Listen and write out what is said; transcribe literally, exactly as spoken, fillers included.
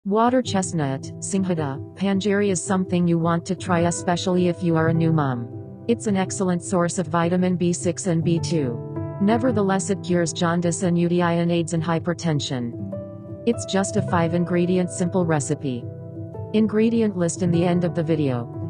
Water chestnut, Singhada, Panjiri is something you want to try, especially if you are a new mom. It's an excellent source of vitamin B six and B two. Nevertheless, it cures jaundice and U T I and aids in hypertension. It's just a five ingredient simple recipe. Ingredient list in the end of the video.